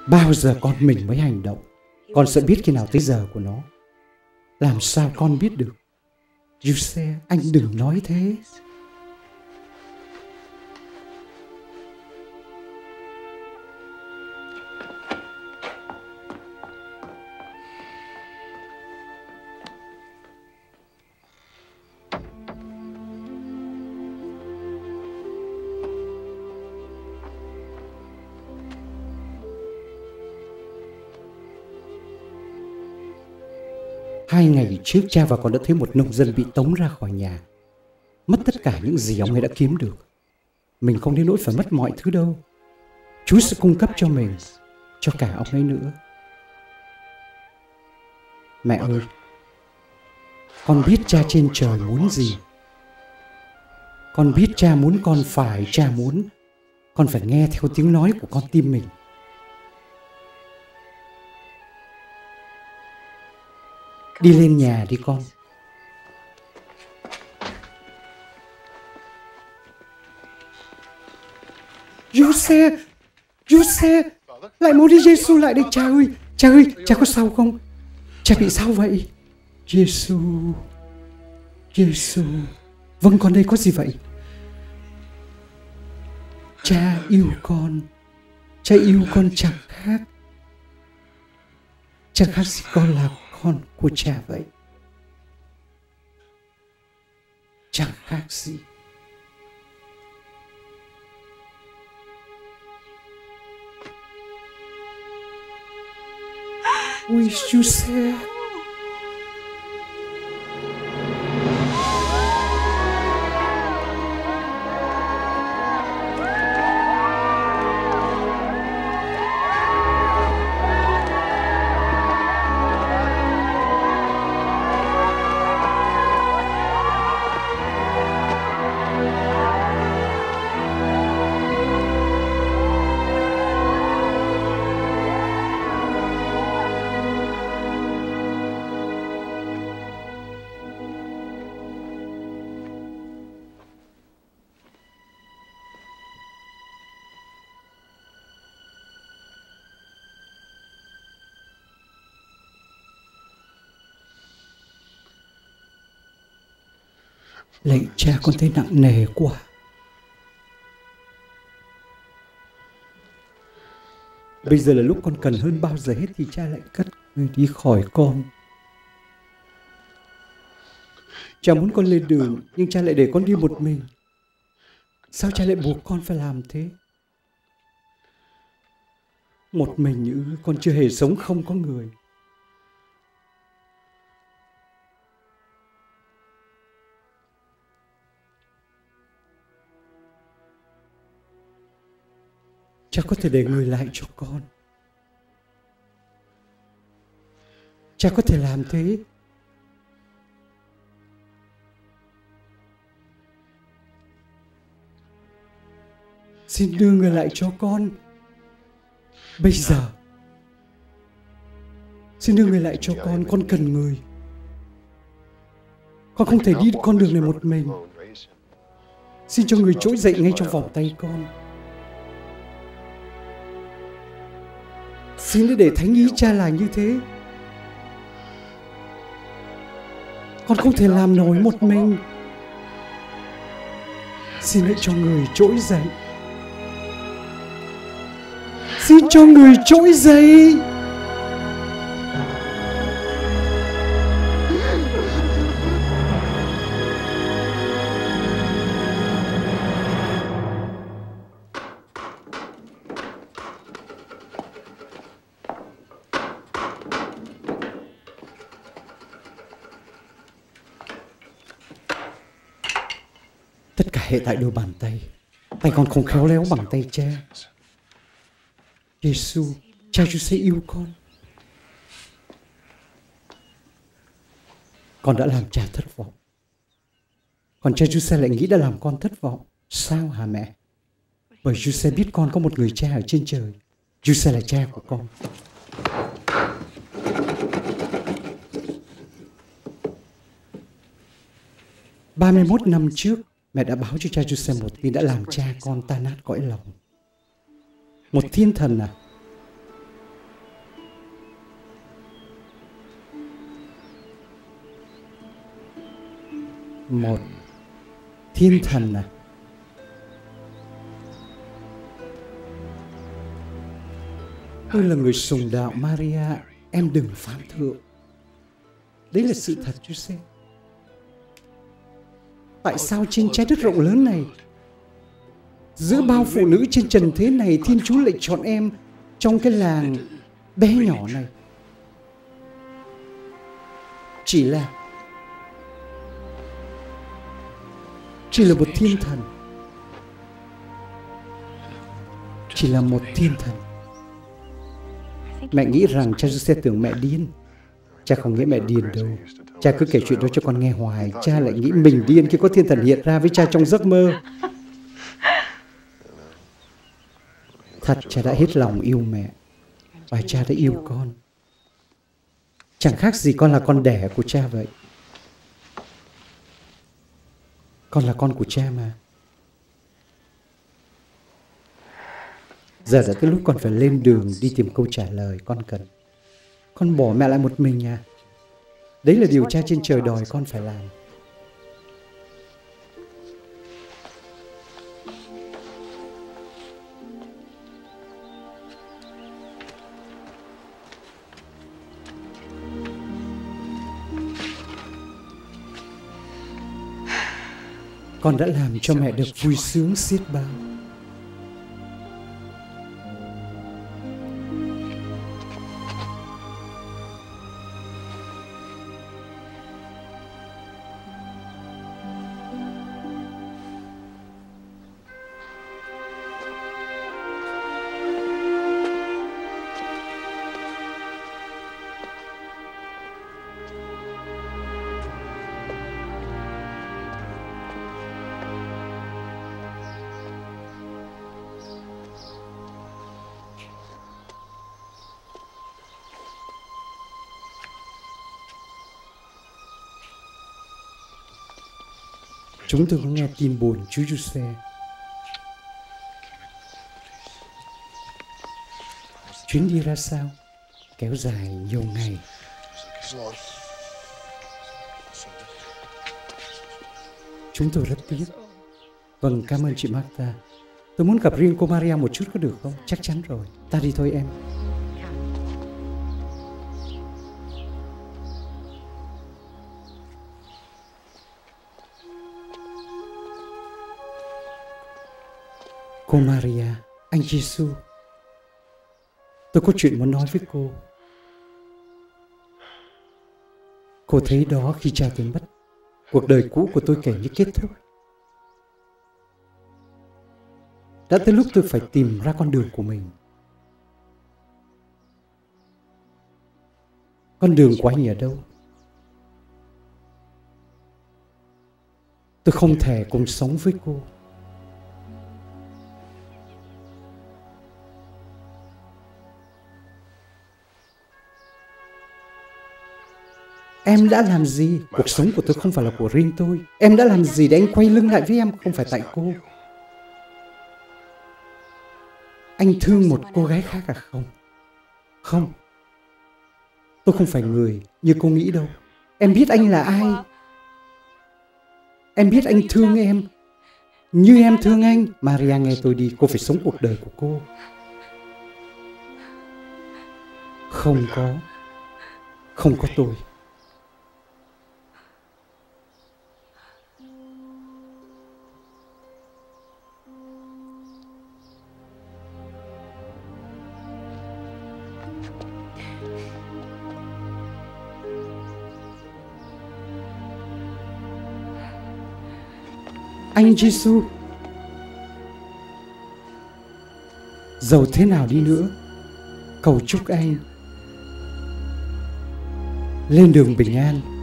Bao giờ con mình mới hành động? Con sợ biết khi nào tới giờ của nó. Làm sao con biết được? Giuse, anh đừng nói thế. Hai ngày trước cha và con đã thấy một nông dân bị tống ra khỏi nhà, mất tất cả những gì ông ấy đã kiếm được. Mình không đến nỗi phải mất mọi thứ đâu. Chúa sẽ cung cấp cho mình, cho cả ông ấy nữa. Mẹ ơi, con biết cha trên trời muốn gì. Con biết cha muốn con phải, cha muốn con phải nghe theo tiếng nói của con tim mình. Đi lên nhà đi con. Giuse, Giuse, lại mau đi, Giêsu lại đây cha ơi. Cha ơi, cha có sao không? Cha bị sao vậy? Giêsu, Giêsu. Vâng, con đây, có gì vậy? Cha yêu con. Cha yêu con chẳng khác. Chẳng khác gì con là con của cha vậy. Chẳng khác gì. Ôi Giuse. Lạy cha, con thấy nặng nề quá. Bây giờ là lúc con cần hơn bao giờ hết thì cha lại cất người đi khỏi con. Cha muốn con lên đường, nhưng cha lại để con đi một mình. Sao cha lại buộc con phải làm thế? Một mình con chưa hề sống không có người. Cha có thể để người lại cho con. Cha có thể làm thế. Xin đưa người lại cho con. Bây giờ. Xin đưa người lại cho con cần người. Con không thể đi con đường này một mình. Xin cho người trỗi dậy ngay trong vòng tay con. Xin để thánh ý cha là như thế. Con không thể làm nổi một mình. Xin hãy cho người trỗi dậy. Xin cho người trỗi dậy. Tất cả hệ tại đôi bàn tay. Tay con không khéo léo bằng tay cha. Giêsu, cha Giuse yêu con. Con đã làm cha thất vọng. Còn cha Giuse lại nghĩ đã làm con thất vọng. Sao hả mẹ? Bởi Giuse biết con có một người cha ở trên trời. Giuse là cha của con. "31 năm trước, mẹ đã báo cho cha Giuse một tin đã làm cha con tan nát cõi lòng. Một thiên thần à? Một thiên thần à? Tôi là người sùng đạo Maria, em đừng phán thượng. Đấy là sự thật Giuse. Tại sao trên trái đất rộng lớn này, giữa bao phụ nữ trên trần thế này, Thiên Chúa lại chọn em trong cái làng bé nhỏ này? Chỉ là một thiên thần. Chỉ là một thiên thần. Mẹ nghĩ rằng cha Giuse tưởng mẹ điên. Cha không nghĩ mẹ điên đâu. Cha cứ kể chuyện đó cho con nghe hoài. Cha lại nghĩ mình điên khi có thiên thần hiện ra với cha trong giấc mơ. Thật, cha đã hết lòng yêu mẹ. Và cha đã yêu con. Chẳng khác gì con là con đẻ của cha vậy. Con là con của cha mà. Giờ đã tới lúc con phải lên đường đi tìm câu trả lời con cần. Con bỏ mẹ lại một mình à? Đấy là điều cha trên trời đòi con phải làm. Con đã làm cho mẹ được vui sướng xiết bao. Chúng tôi có nghe tin buồn chú Giuse. Chuyến đi ra sao? Kéo dài nhiều ngày. Chúng tôi rất tiếc. Vâng, cảm ơn chị Martha. Tôi muốn gặp riêng cô Maria một chút có được không? Chắc chắn rồi. Ta đi thôi em. Cô Maria, anh Giêsu, tôi có chuyện muốn nói với cô. Cô thấy đó khi cha tôi mất, cuộc đời cũ của tôi kể như kết thúc. Đã tới lúc tôi phải tìm ra con đường của mình. Con đường của anh ở đâu? Tôi không thể cùng sống với cô. Em đã làm gì? Cuộc sống của tôi không phải là của riêng tôi. Em đã làm gì để anh quay lưng lại với em? Không phải tại cô. Anh thương một cô gái khác à? Không. Không. Tôi không phải người như cô nghĩ đâu. Em biết anh là ai. Em biết anh thương em như em thương anh. Maria, nghe tôi đi. Cô phải sống cuộc đời của cô. Không có tôi. Anh Giêsu, dầu thế nào đi nữa, cầu chúc anh lên đường bình an.